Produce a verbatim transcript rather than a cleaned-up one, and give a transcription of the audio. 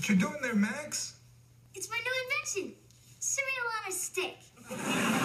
What you doing there, Max? It's my new invention. Cereal on a stick.